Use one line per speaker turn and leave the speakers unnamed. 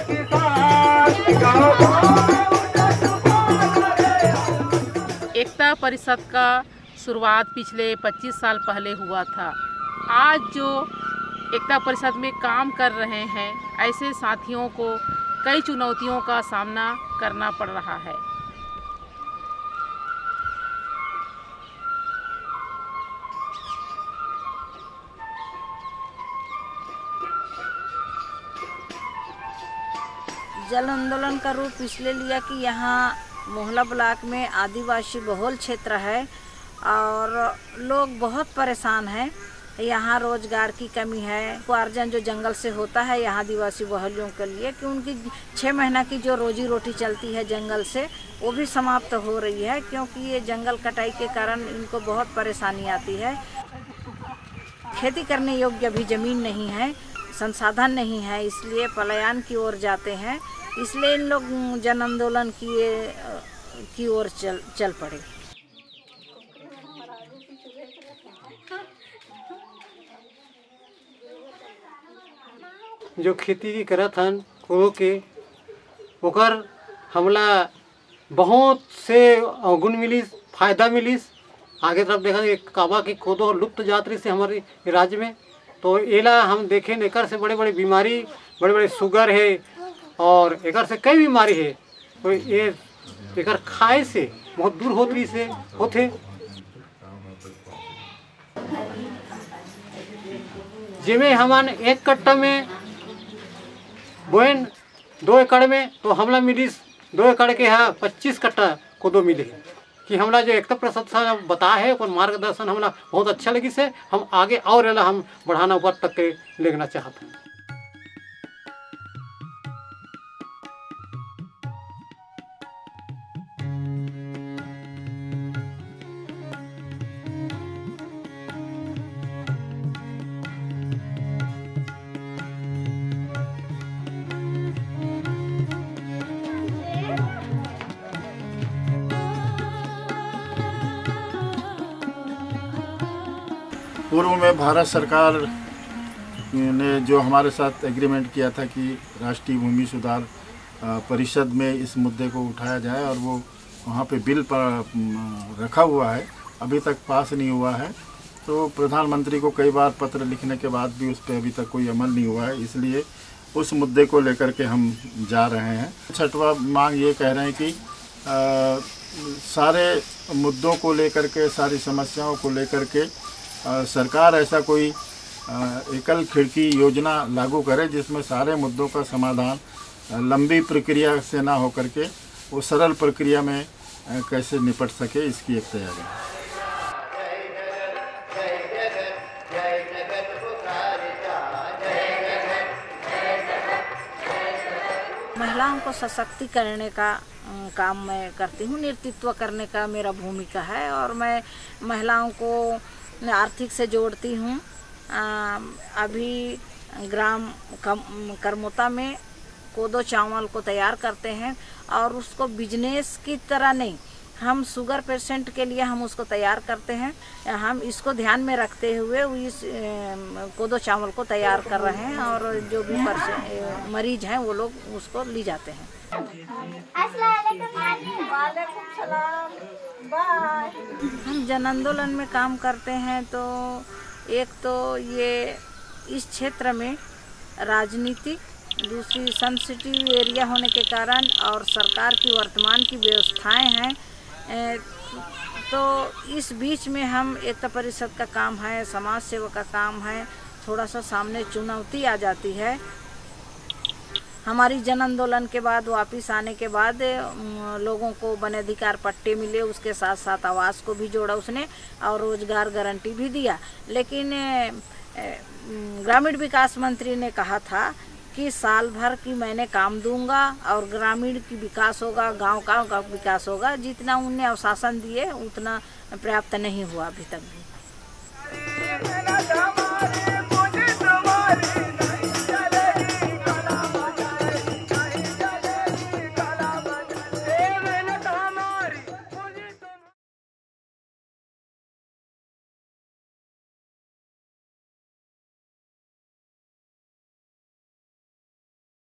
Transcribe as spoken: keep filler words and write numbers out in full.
एकता परिषद का शुरुआत पिछले पच्चीस साल पहले हुआ था। आज जो एकता परिषद में काम कर रहे हैं, ऐसे साथियों को कई चुनौतियों का सामना करना पड़ रहा है।
जल आंदोलन का रूप इसलिए लिया कि यहाँ मोहला ब्लॉक में आदिवासी बहुल क्षेत्र है और लोग बहुत परेशान हैं। यहाँ रोजगार की कमी है। उपार्जन जो जंगल से होता है यहाँ आदिवासी बहुलियों के लिए कि उनकी छः महीना की जो रोजी रोटी चलती है जंगल से, वो भी समाप्त हो रही है, क्योंकि ये जंगल कटाई के कारण इनको बहुत परेशानी आती है। खेती करने योग्य भी ज़मीन नहीं है, संसाधन नहीं है, इसलिए पलायन की ओर जाते हैं। इसलिए इन लोग जन आंदोलन की की ओर चल चल पड़े।
जो खेती की करत हन कोदो के, ओकर हमला बहुत से अवगुण मिलिस, फायदा मिलिस। आगे तरफ देखा काबा की कोदो लुप्त जात रही से हमारे राज्य में, तो एला हम देखें एकर से बड़े बड़े बीमारी, बड़े बड़े शुगर है और एकर से कई बीमारी है, तो ये एकर खाए से बहुत दूर होती से होते। जिमें हमन एक कट्टा में बोएन दो एकड़ में, तो हमला मिलिस दो एकड़ के यहाँ पच्चीस कट्टा कोदो मिले। कि हमला जो एकता परिषद बता है और मार्गदर्शन हमला बहुत अच्छा लगी से, हम आगे और एला हम बढ़ाना ऊपर तक के लेना चाहते हैं।
पूर्व में भारत सरकार ने जो हमारे साथ एग्रीमेंट किया था कि राष्ट्रीय भूमि सुधार परिषद में इस मुद्दे को उठाया जाए, और वो वहाँ पे बिल पर रखा हुआ है, अभी तक पास नहीं हुआ है। तो प्रधानमंत्री को कई बार पत्र लिखने के बाद भी उस पर अभी तक कोई अमल नहीं हुआ है, इसलिए उस मुद्दे को लेकर के हम जा रहे हैं। छठवां मांग ये कह रहे हैं कि आ, सारे मुद्दों को लेकर के, सारी समस्याओं को लेकर के आ, सरकार ऐसा कोई आ, एकल खिड़की योजना लागू करे जिसमें सारे मुद्दों का समाधान लंबी प्रक्रिया से ना होकर के वो सरल प्रक्रिया में आ, कैसे निपट सके, इसकी एक तैयारी है।
महिलाओं को सशक्ति करने का काम मैं करती हूँ, नेतृत्व करने का मेरा भूमिका है, और मैं महिलाओं को आर्थिक से जोड़ती हूँ। अभी ग्राम करमोता में कोदो चावल को तैयार करते हैं, और उसको बिजनेस की तरह नहीं, हम शुगर पेशेंट के लिए हम उसको तैयार करते हैं। हम इसको ध्यान में रखते हुए इस कोदो चावल को तैयार कर रहे हैं, और जो भी मरीज हैं वो लोग उसको ले जाते हैं। हम जन आंदोलन में काम करते हैं, तो एक तो ये इस क्षेत्र में राजनीतिक, दूसरी सेंसिटिव एरिया होने के कारण, और सरकार की वर्तमान की व्यवस्थाएं हैं, तो इस बीच में हम एकता परिषद का काम है, समाज सेवा का काम है, थोड़ा सा सामने चुनौती आ जाती है। हमारी जन आंदोलन के बाद वापस आने के बाद लोगों को वन अधिकार पट्टे मिले, उसके साथ साथ आवास को भी जोड़ा उसने, और रोजगार गारंटी भी दिया। लेकिन ग्रामीण विकास मंत्री ने कहा था कि साल भर की मैंने काम दूंगा और ग्रामीण की विकास होगा, गांव का विकास होगा। जितना उन्हें आश्वासन दिए उतना पर्याप्त नहीं हुआ अभी तक भी।